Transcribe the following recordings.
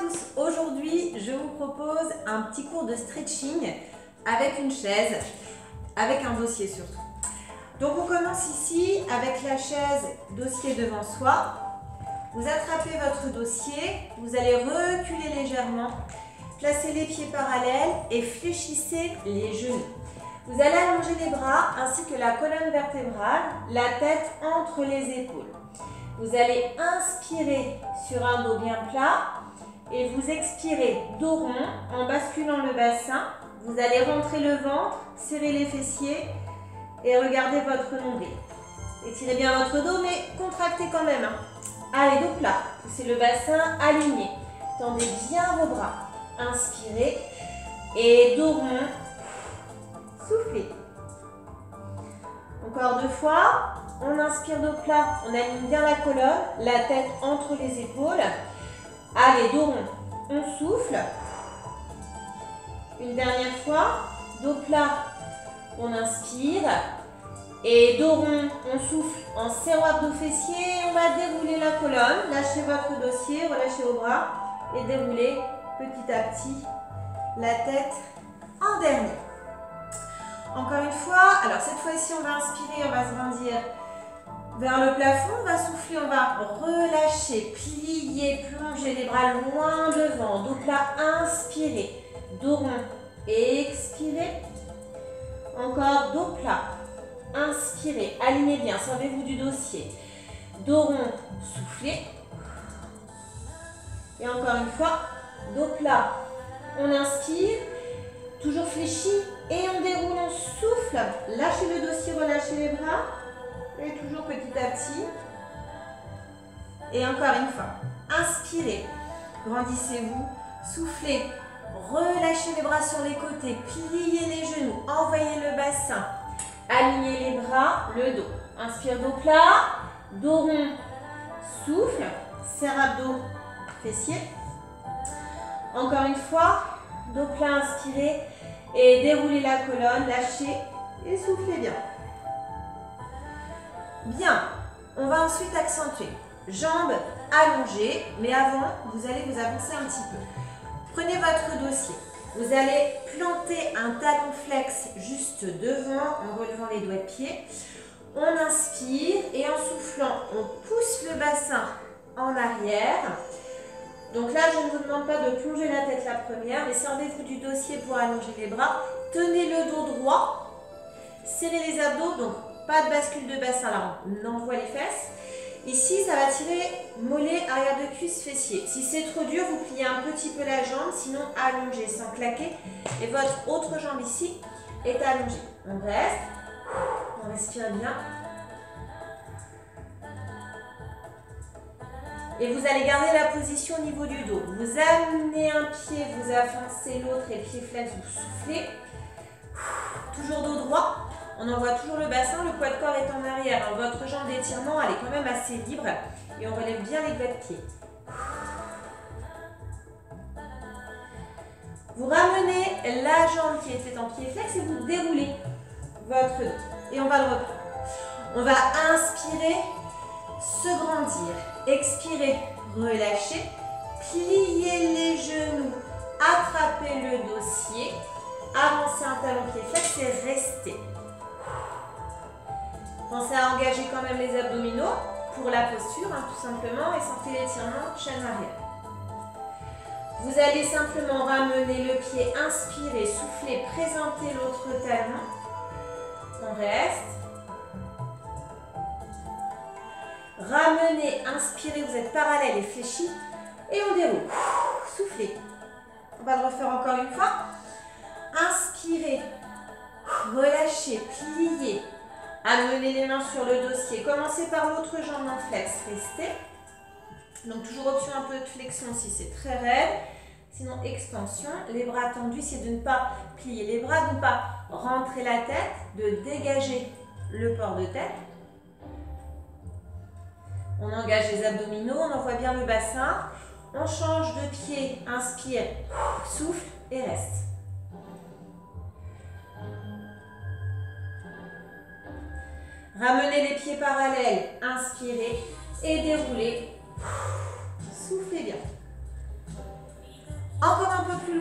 tous, aujourd'hui je vous propose un petit cours de stretching avec une chaise, avec un dossier surtout. Donc on commence ici avec la chaise dossier devant soi. Vous attrapez votre dossier, vous allez reculer légèrement, placez les pieds parallèles et fléchissez les genoux. Vous allez allonger les bras ainsi que la colonne vertébrale, la tête entre les épaules. Vous allez inspirer sur un dos bien plat et vous expirez dos rond en basculant le bassin. Vous allez rentrer le ventre, serrer les fessiers et regardez votre nombril. Étirez bien votre dos mais contractez quand même. Allez, dos plat, poussez le bassin aligné. Tendez bien vos bras. Inspirez et dos rond. Soufflez. Encore 2 fois. On inspire dos plat, on aligne bien la colonne, la tête entre les épaules. Allez, dos rond, on souffle. Une dernière fois, dos plat, on inspire. Et dos rond, on souffle en serrant abdos fessiers. On va dérouler la colonne, lâchez votre dossier, relâchez vos bras et déroulez petit à petit la tête en dernier. Encore une fois, alors cette fois-ci on va inspirer, on va se grandir vers le plafond, on va souffler, on va relâcher, plier, plonger les bras loin devant, dos plat, inspirez, dos rond, expirez, encore dos plat, inspirez, alignez bien, servez-vous du dossier, dos rond, soufflez, et encore une fois, dos plat, on inspire, toujours fléchi, et on déroule, on souffle, lâchez le dossier, relâchez les bras, et toujours petit à petit. Et encore une fois, inspirez, grandissez-vous, soufflez, relâchez les bras sur les côtés, pliez les genoux, envoyez le bassin, alignez les bras, le dos. Inspire, dos plat, dos rond, souffle, serre abdos, fessiers. Encore une fois, dos plat, inspirez et déroulez la colonne, lâchez et soufflez bien. Bien, on va ensuite accentuer. Jambes allongées, mais avant, vous allez vous avancer un petit peu. Prenez votre dossier. Vous allez planter un talon flex juste devant en relevant les doigts de pied. On inspire et en soufflant, on pousse le bassin en arrière. Donc là, je ne vous demande pas de plonger la tête la première, mais servez-vous du dossier pour allonger les bras. Tenez le dos droit, serrez les abdos, donc pas de bascule de bassin là, on envoie les fesses. Ici, ça va tirer mollet, arrière de cuisse, fessier. Si c'est trop dur, vous pliez un petit peu la jambe, sinon allongez sans claquer. Et votre autre jambe ici est allongée. On reste, on respire bien. Et vous allez garder la position au niveau du dos. Vous amenez un pied, vous avancez l'autre et pied flex, vous soufflez. Toujours dos droit. On envoie toujours le bassin, le poids de corps est en arrière. Alors, votre jambe d'étirement, elle est quand même assez libre. Et on relève bien les doigts de pied. Vous ramenez la jambe qui était en pied flex et vous déroulez votre dos. Et on va le reprendre. On va inspirer, se grandir. Expirez, relâchez. Pliez les genoux, attrapez le dossier. Avancez un talon pied flex et restez. Pensez à engager quand même les abdominaux pour la posture, tout simplement, et sentez l'étirement chaîne arrière. Vous allez simplement ramener le pied, inspirez, soufflez, présentez l'autre talon. On reste. Ramenez, inspirez, vous êtes parallèle et fléchi, et on déroule. Soufflez. On va le refaire encore une fois. Inspirez, relâchez, pliez. Amenez les mains sur le dossier. Commencez par l'autre jambe en flex. Restez. Donc toujours option un peu de flexion si c'est très raide. Sinon extension. Les bras tendus, c'est de ne pas plier les bras, de ne pas rentrer la tête, de dégager le port de tête. On engage les abdominaux, on envoie bien le bassin. On change de pied. Inspire, souffle et reste. Ramenez les pieds parallèles, inspirez et déroulez. Soufflez bien.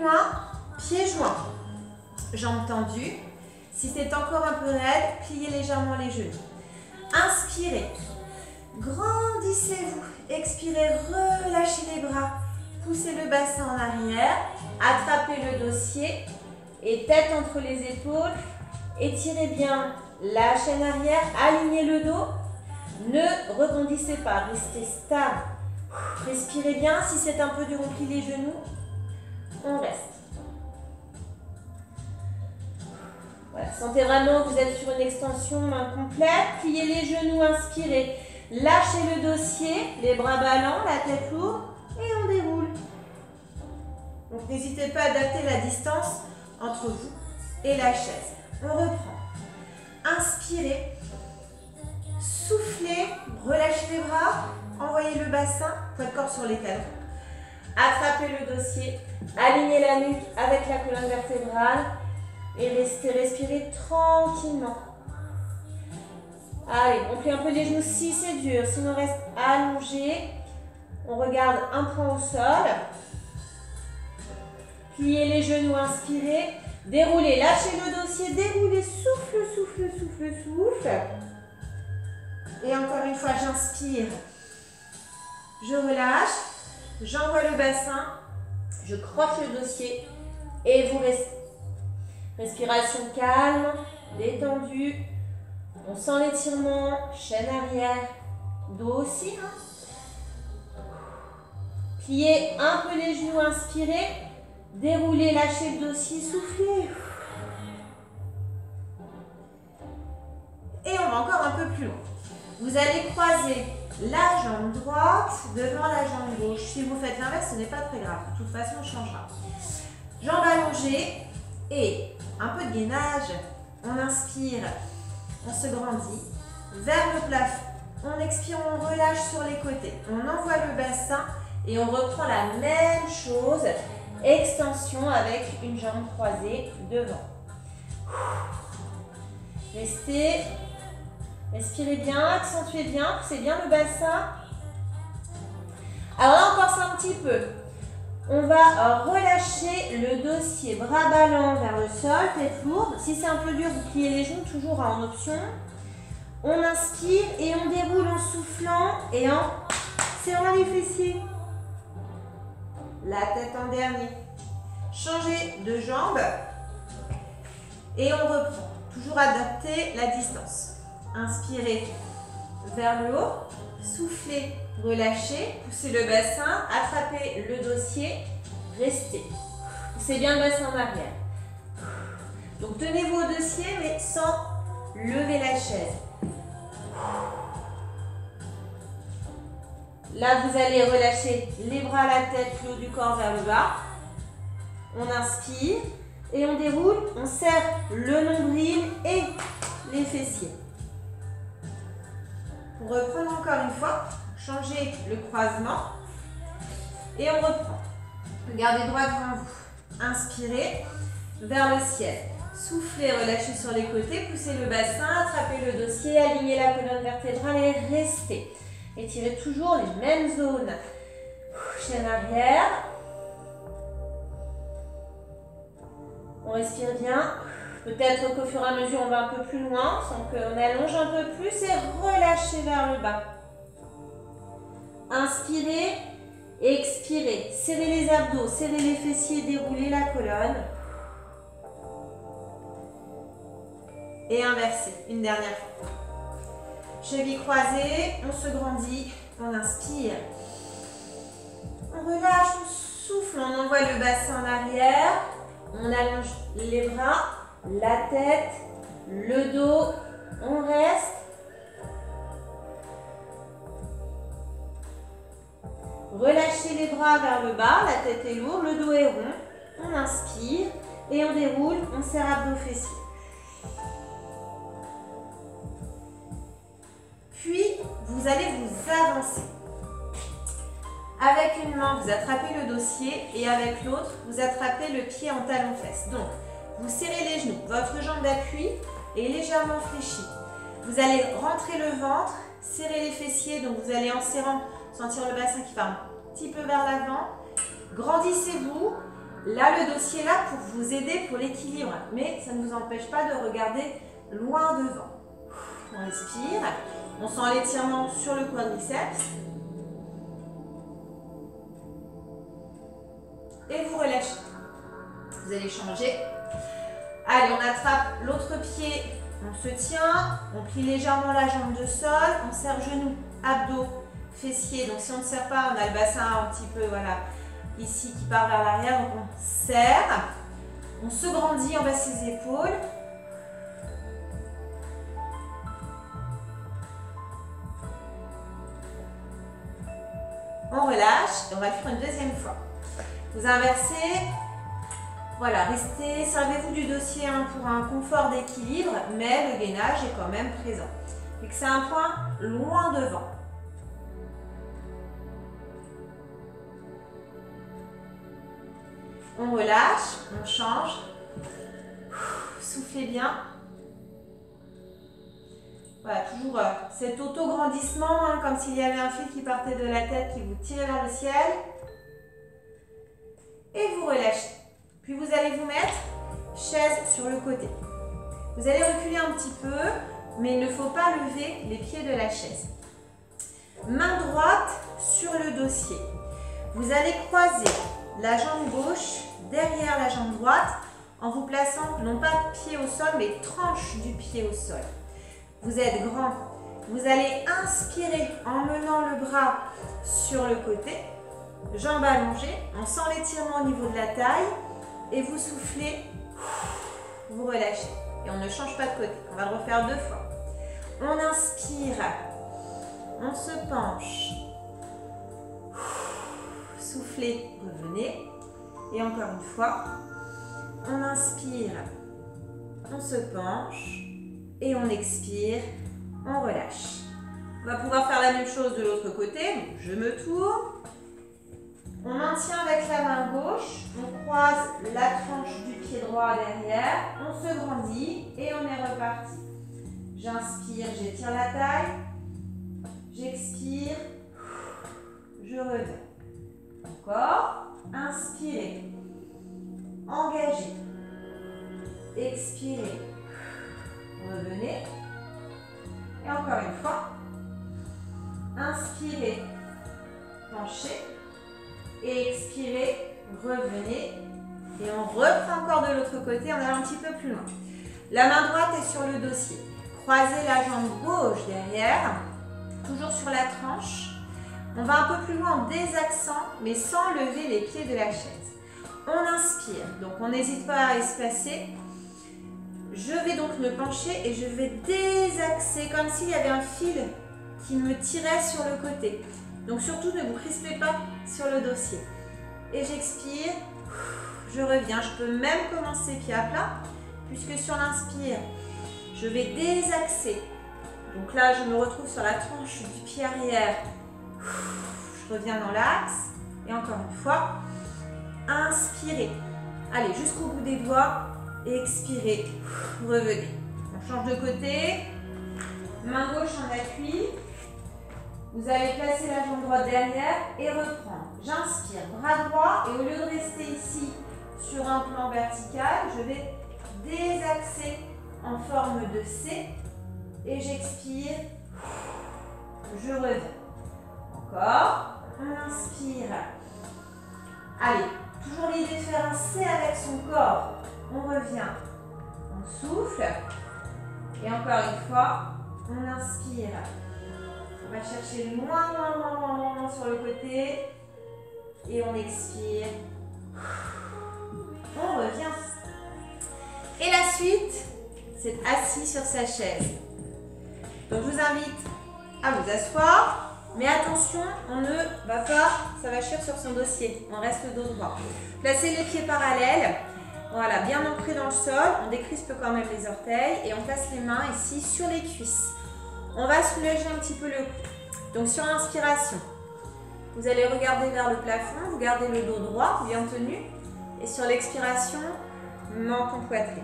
loin, pieds joints, jambes tendues. Si c'est encore un peu raide, pliez légèrement les genoux. Inspirez, grandissez-vous. Expirez, relâchez les bras. Poussez le bassin en arrière, attrapez le dossier et tête entre les épaules. Étirez bien la chaîne arrière, alignez le dos. Ne rebondissez pas, restez stable. Respirez bien, si c'est un peu dur, on plie les genoux. On reste. Voilà, sentez vraiment que vous êtes sur une extension main complète. Pliez les genoux, inspirez. Lâchez le dossier, les bras ballants, la tête lourde et on déroule. Donc n'hésitez pas à adapter la distance entre vous et la chaise. On reprend. Inspirez. Soufflez, relâchez les bras, envoyez le bassin, poids de corps sur les talons. Attrapez le dossier, alignez la nuque avec la colonne vertébrale et restez respirer tranquillement. Allez, on plie un peu les genoux si c'est dur, sinon on reste allongé. On regarde un point au sol. Pliez les genoux, inspirez. Déroulez, lâchez le dossier, déroulez, souffle, souffle, souffle, souffle. Et encore une fois, j'inspire. Je relâche. J'envoie le bassin. Je croche le dossier. Et vous restez. Respiration calme, détendue. On sent l'étirement. Chaîne arrière. Dos aussi. Pliez un peu les genoux, inspirez. Déroulez, lâchez le dossier, soufflez. Et on va encore un peu plus loin. Vous allez croiser la jambe droite devant la jambe gauche. Si vous faites l'inverse, ce n'est pas très grave. De toute façon, on changera. Jambes allongées et un peu de gainage. On inspire, on se grandit vers le plafond. On expire, on relâche sur les côtés. On envoie le bassin et on reprend la même chose. Extension avec une jambe croisée devant. Restez. Respirez bien, accentuez bien, poussez bien le bassin. Alors là, on force un petit peu. On va relâcher le dossier, bras ballants vers le sol, tête lourde. Si c'est un peu dur, vous pliez les genoux, toujours en option. On inspire et on déroule en soufflant et en serrant les fessiers. La tête en dernier. Changez de jambe et on reprend. Toujours adapter la distance. Inspirez vers le haut, soufflez, relâchez, poussez le bassin, attrapez le dossier, restez. Poussez bien le bassin en arrière. Donc tenez-vous au dossier mais sans lever la chaise. Là, vous allez relâcher les bras, la tête, le haut du corps vers le bas. On inspire et on déroule. On serre le nombril et les fessiers. Pour reprendre encore une fois, changez le croisement et on reprend. Gardez droit devant vous. Inspirez vers le ciel. Soufflez, relâchez sur les côtés, poussez le bassin, attrapez le dossier, alignez la colonne vertébrale et restez. Étirez toujours les mêmes zones. Chaîne arrière. On respire bien. Peut-être qu'au fur et à mesure, on va un peu plus loin. Donc, on allonge un peu plus et relâchez vers le bas. Inspirez, expirez. Serrez les abdos, serrez les fessiers, déroulez la colonne. Et inversez. Une dernière fois. Cheville croisée, on se grandit, on inspire. On relâche, on souffle, on envoie le bassin en arrière. On allonge les bras, la tête, le dos, on reste. Relâchez les bras vers le bas, la tête est lourde, le dos est rond. On inspire et on déroule, on serre abdos fessiers. Puis, vous allez vous avancer. Avec une main, vous attrapez le dossier et avec l'autre, vous attrapez le pied en talon-fesse. Donc, vous serrez les genoux, votre jambe d'appui est légèrement fléchie. Vous allez rentrer le ventre, serrer les fessiers, donc vous allez en serrant sentir le bassin qui part un petit peu vers l'avant. Grandissez-vous Là, le dossier est là pour vous aider pour l'équilibre, mais ça ne vous empêche pas de regarder loin devant. On respire, on sent l'étirement sur le quadriceps. Et vous relâchez. Vous allez changer. Allez, on attrape l'autre pied, on se tient, on plie légèrement la jambe de sol, on serre genoux, abdos, fessiers. Donc si on ne serre pas, on a le bassin un petit peu, voilà, ici qui part vers l'arrière. Donc on serre, on se grandit, on baisse ses épaules. On relâche et on va le faire une deuxième fois. Vous inversez. Voilà, restez, servez-vous du dossier pour un confort d'équilibre, mais le gainage est quand même présent. Et que c'est un point loin devant. On relâche, on change. Soufflez bien. Voilà, toujours cet auto-grandissement, comme s'il y avait un fil qui partait de la tête, qui vous tirait vers le ciel. Et vous relâchez. Puis vous allez vous mettre chaise sur le côté. Vous allez reculer un petit peu, mais il ne faut pas lever les pieds de la chaise. Main droite sur le dossier. Vous allez croiser la jambe gauche derrière la jambe droite en vous plaçant non pas pied au sol, mais tranche du pied au sol. Vous êtes grand. Vous allez inspirer en menant le bras sur le côté, jambes allongées. On sent l'étirement au niveau de la taille. Et vous soufflez, vous relâchez. Et on ne change pas de côté. On va le refaire 2 fois. On inspire, on se penche. Soufflez, revenez. Et encore une fois, on inspire, on se penche. Et on expire, on relâche. On va pouvoir faire la même chose de l'autre côté. Donc, je me tourne. On maintient avec la main gauche, on croise la tranche du pied droit derrière, on se grandit et on est reparti. J'inspire, j'étire la taille, j'expire, je reviens. Encore, inspirez, engagez, expirez, revenez. Et encore une fois, inspirez, penchez. Et expirez, revenez. Et on reprend encore de l'autre côté, on va un petit peu plus loin. La main droite est sur le dossier. Croisez la jambe gauche derrière, toujours sur la tranche. On va un peu plus loin en désaxant, mais sans lever les pieds de la chaise. On inspire, donc on n'hésite pas à espacer. Je vais donc me pencher et je vais désaxer, comme s'il y avait un fil qui me tirait sur le côté. Donc surtout, ne vous crispez pas sur le dossier. Et j'expire, je reviens. Je peux même commencer pied à plat, puisque sur l'inspire, je vais désaxer. Donc là, je me retrouve sur la tranche du pied arrière. Je reviens dans l'axe. Et encore une fois, inspirez. Allez, jusqu'au bout des doigts. Et expirez. Revenez. On change de côté. Main gauche en appui. Vous allez placer la jambe droite derrière et reprendre. J'inspire, bras droit, et au lieu de rester ici sur un plan vertical, je vais désaxer en forme de C et j'expire, je reviens. Encore, on inspire. Allez, toujours l'idée de faire un C avec son corps. On revient, on souffle et encore une fois, on inspire. On va chercher loin sur le côté et on expire. On revient. Et la suite, c'est assis sur sa chaise. Donc je vous invite à vous asseoir, mais attention, on ne va pas s'avachir sur son dossier. On reste le dos droit. Placez les pieds parallèles. Voilà, bien ancrés dans le sol. On décrispe quand même les orteils et on place les mains ici sur les cuisses. On va soulager un petit peu le cou. Donc sur l'inspiration, vous allez regarder vers le plafond, vous gardez le dos droit, bien tenu. Et sur l'expiration, menton poitrine.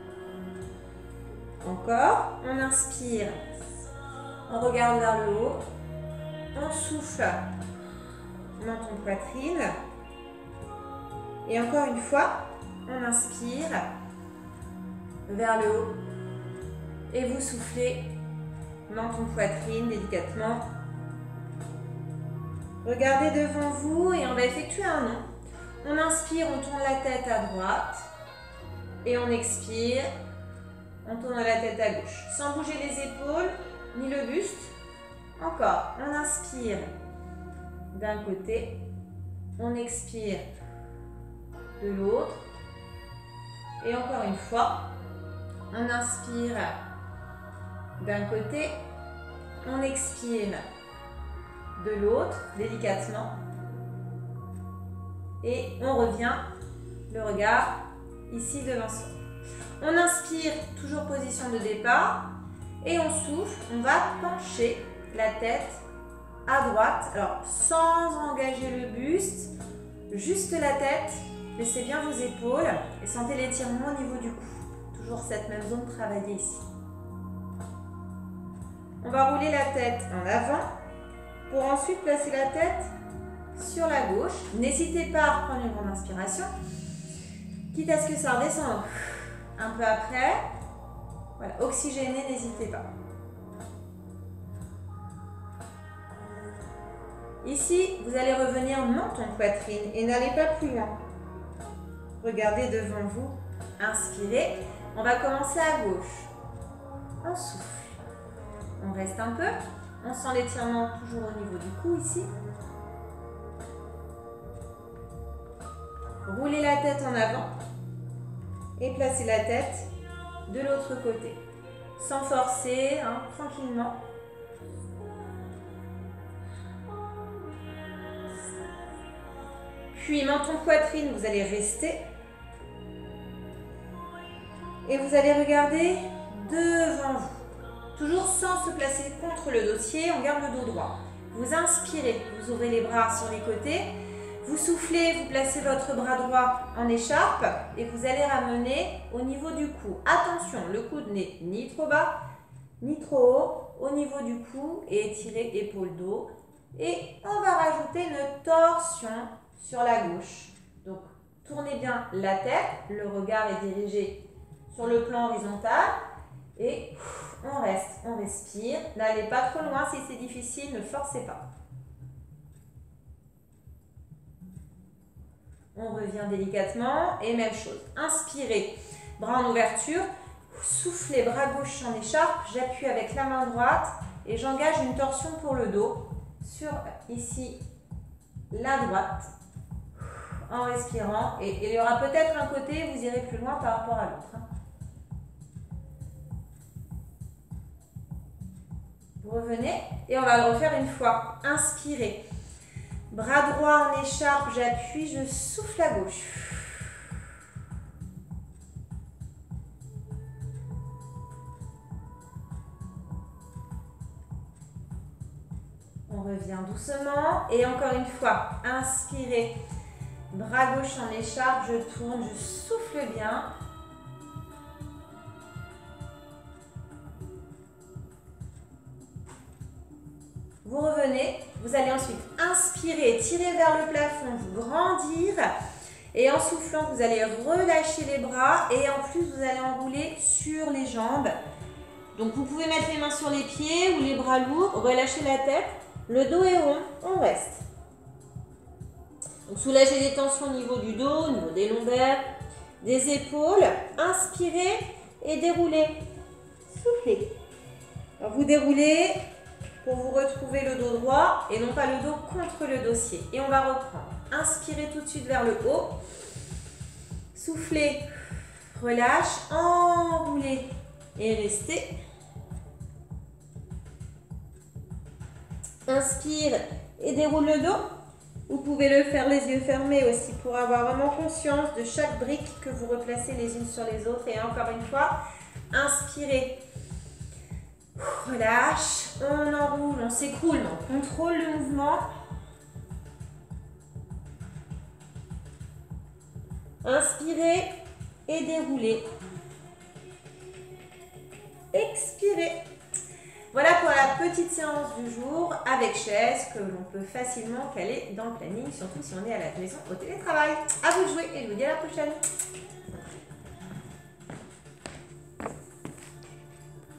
Encore, on inspire, on regarde vers le haut, on souffle, menton poitrine. Et encore une fois, on inspire vers le haut. Et vous soufflez menton poitrine délicatement. Regardez devant vous et on va effectuer un nom. On inspire, on tourne la tête à droite. Et on expire, on tourne la tête à gauche. Sans bouger les épaules, ni le buste. Encore, on inspire d'un côté. On expire de l'autre. Et encore une fois, on inspire d'un côté. On expire de l'autre, délicatement. Et on revient, le regard ici devant soi. On inspire, toujours position de départ. Et on souffle, on va pencher la tête à droite. Alors, sans engager le buste, juste la tête. Laissez bien vos épaules et sentez l'étirement au niveau du cou. Toujours cette même zone travaillée ici. On va rouler la tête en avant pour ensuite placer la tête sur la gauche. N'hésitez pas à reprendre une grande inspiration. Quitte à ce que ça redescende un peu après. Voilà, oxygéner, n'hésitez pas. Ici, vous allez revenir menton poitrine et n'allez pas plus loin. Regardez devant vous, inspirez. On va commencer à gauche. On souffle. On reste un peu. On sent l'étirement toujours au niveau du cou ici. Roulez la tête en avant et placez la tête de l'autre côté. Sans forcer, hein, tranquillement. Puis menton poitrine, vous allez rester. Et vous allez regarder devant vous. Toujours sans se placer contre le dossier, on garde le dos droit. Vous inspirez, vous ouvrez les bras sur les côtés. Vous soufflez, vous placez votre bras droit en écharpe et vous allez ramener au niveau du cou. Attention, le coude n'est ni trop bas, ni trop haut, au niveau du cou et étirez épaule dos. Et on va rajouter une torsion sur la gauche. Donc, tournez bien la tête, le regard est dirigé sur le plan horizontal et on reste, on respire. N'allez pas trop loin si c'est difficile, ne forcez pas. On revient délicatement et même chose. Inspirez, bras en ouverture, soufflez, bras gauche en écharpe, j'appuie avec la main droite et j'engage une torsion pour le dos sur ici la droite en respirant. Et il y aura peut-être un côté, vous irez plus loin par rapport à l'autre. Vous revenez et on va le refaire une fois. Inspirez. Bras droit en écharpe, j'appuie, je souffle à gauche. On revient doucement et encore une fois, inspirez. Bras gauche en écharpe, je tourne, je souffle bien. Vous revenez, vous allez ensuite inspirer, tirer vers le plafond, vous grandir. Et en soufflant, vous allez relâcher les bras et en plus, vous allez enrouler sur les jambes. Donc, vous pouvez mettre les mains sur les pieds ou les bras lourds, relâcher la tête. Le dos est rond, on reste. Donc, soulagez les tensions au niveau du dos, au niveau des lombaires, des épaules. Inspirez et déroulez. Soufflez. Alors, vous déroulez pour vous retrouver le dos droit et non pas le dos contre le dossier. Et on va reprendre. Inspirez tout de suite vers le haut. Soufflez, relâche, enroulez et restez. Inspire et déroule le dos. Vous pouvez le faire les yeux fermés aussi pour avoir vraiment conscience de chaque brique que vous replacez les unes sur les autres. Et encore une fois, inspirez. Relâche, on enroule, on s'écroule, on contrôle le mouvement. Inspirez et déroulez. Expirez. Voilà pour la petite séance du jour avec chaise que l'on peut facilement caler dans le planning, surtout si on est à la maison au télétravail. À vous de jouer et je vous dis à la prochaine.